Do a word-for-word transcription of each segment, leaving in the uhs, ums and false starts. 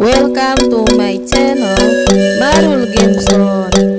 Welcome to my channel Marul Game Zone.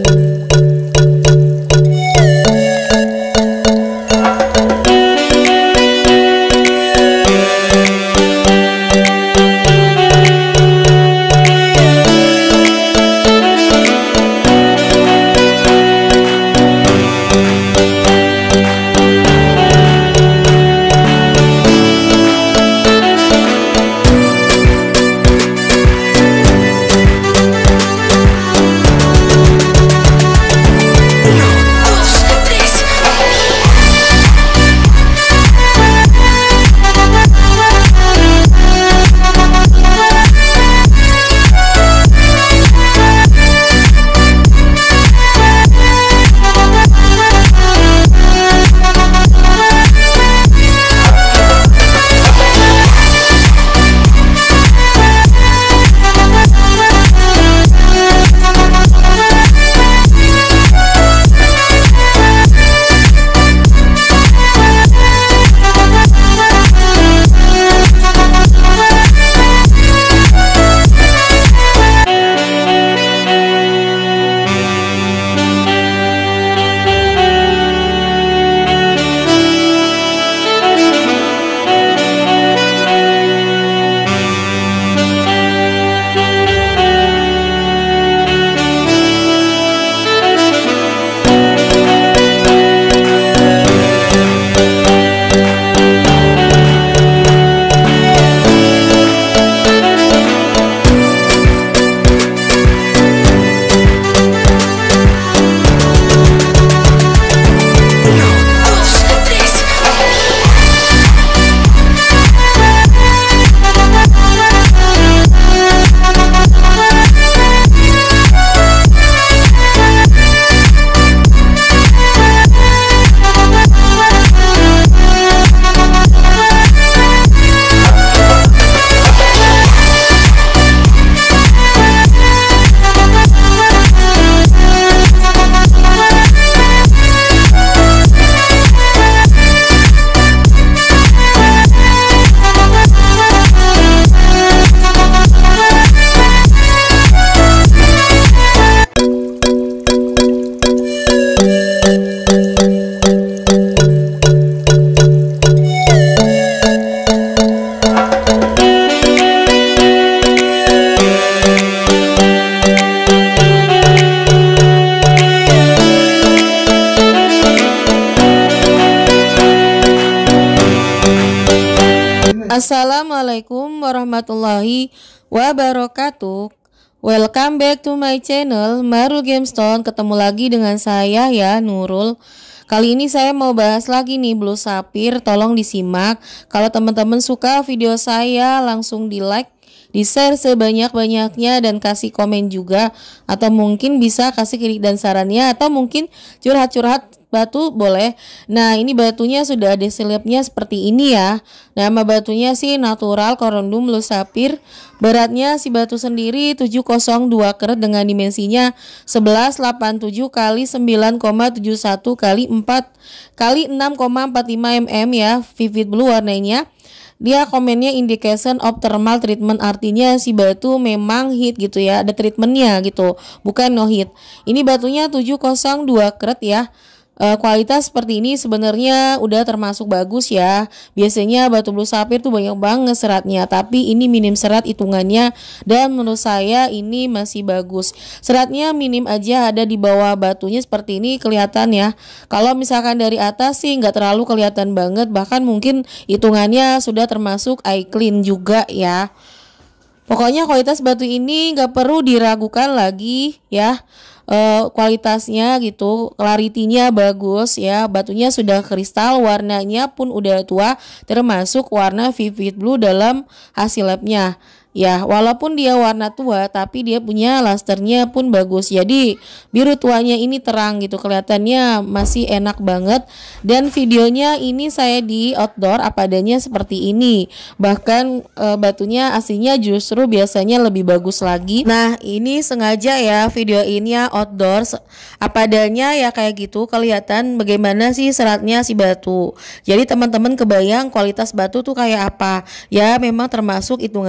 Assalamualaikum warahmatullahi wabarakatuh. Welcome back to my channel Marul Game Zone. Ketemu lagi dengan saya ya, Nurul. Kali ini saya mau bahas lagi nih Blue Sapphire. Tolong disimak. Kalau teman-teman suka video saya, langsung di like, di share sebanyak-banyaknya, dan kasih komen juga. Atau mungkin bisa kasih kritik dan sarannya, atau mungkin curhat-curhat batu boleh. Nah, ini batunya sudah ada selipnya seperti ini ya. Nama batunya sih Natural Corundum Blue Sapphire. Beratnya si batu sendiri tujuh nol dua karat dengan dimensinya sebelas koma delapan tujuh kali sembilan koma tujuh satu kali empat kali enam koma empat lima milimeter ya. Vivid blue warnanya. Dia komennya indication of thermal treatment, artinya si batu memang heat gitu ya, ada treatmentnya gitu, bukan no heat. Ini batunya tujuh nol dua karat ya. Uh, kualitas seperti ini sebenarnya udah termasuk bagus ya. Biasanya batu Blue Sapphire tuh banyak banget seratnya, tapi ini minim serat hitungannya, dan menurut saya ini masih bagus. Seratnya minim aja, ada di bawah batunya seperti ini kelihatan ya. Kalau misalkan dari atas sih nggak terlalu kelihatan banget, bahkan mungkin hitungannya sudah termasuk eye clean juga ya. Pokoknya kualitas batu ini nggak perlu diragukan lagi ya. Uh, kualitasnya gitu, clarity-nya bagus ya, batunya sudah kristal, warnanya pun udah tua, termasuk warna vivid blue dalam hasil labnya. Ya, walaupun dia warna tua, tapi dia punya lusternya pun bagus. Jadi biru tuanya ini terang gitu, kelihatannya masih enak banget. Dan videonya ini saya di outdoor apa adanya seperti ini. Bahkan e, batunya aslinya justru biasanya lebih bagus lagi. Nah, ini sengaja ya video ini outdoor apa adanya ya, kayak gitu kelihatan bagaimana sih seratnya si batu. Jadi teman-teman kebayang kualitas batu tuh kayak apa? Ya, memang termasuk hitungannya bagus.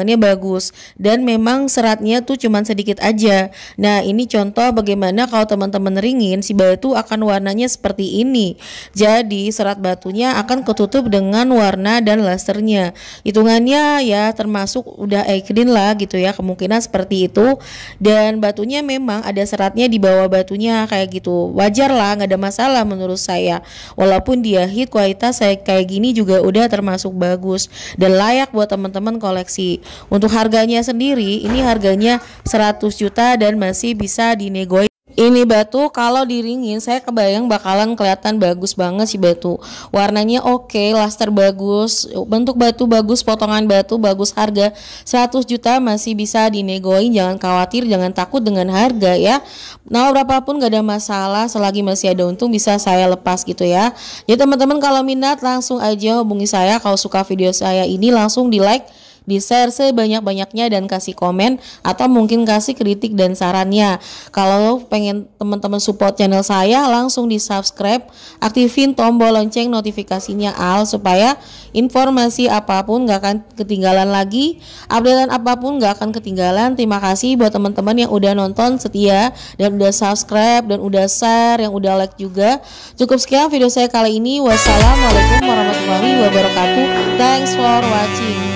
bagus dan memang seratnya tuh cuman sedikit aja. Nah, ini contoh bagaimana kalau teman-teman ringin si batu akan warnanya seperti ini. Jadi serat batunya akan ketutup dengan warna dan lasernya. Hitungannya ya termasuk udah iodine lah gitu ya, kemungkinan seperti itu. Dan batunya memang ada seratnya di bawah batunya kayak gitu. Wajar lah, nggak ada masalah menurut saya. Walaupun dia hit, kualitas saya kayak gini juga udah termasuk bagus dan layak buat teman-teman koleksi. Untuk harganya sendiri, ini harganya seratus juta dan masih bisa dinego. Ini batu kalau diringin saya kebayang bakalan kelihatan bagus banget sih batu. Warnanya oke, laster bagus, bentuk batu bagus, potongan batu bagus, harga seratus juta masih bisa dinegoin. Jangan khawatir, jangan takut dengan harga ya. Nah, berapapun gak ada masalah selagi masih ada untung bisa saya lepas gitu ya. Jadi teman-teman kalau minat langsung aja hubungi saya. Kalau suka video saya ini langsung di like, di share sebanyak-banyaknya dan kasih komen atau mungkin kasih kritik dan sarannya. Kalau pengen teman-teman support channel saya langsung di subscribe, aktifin tombol lonceng notifikasinya al supaya informasi apapun gak akan ketinggalan lagi, updatean apapun gak akan ketinggalan. Terima kasih buat teman-teman yang udah nonton setia dan udah subscribe dan udah share, yang udah like juga. Cukup sekian video saya kali ini. Wassalamualaikum warahmatullahi wabarakatuh. Thanks for watching.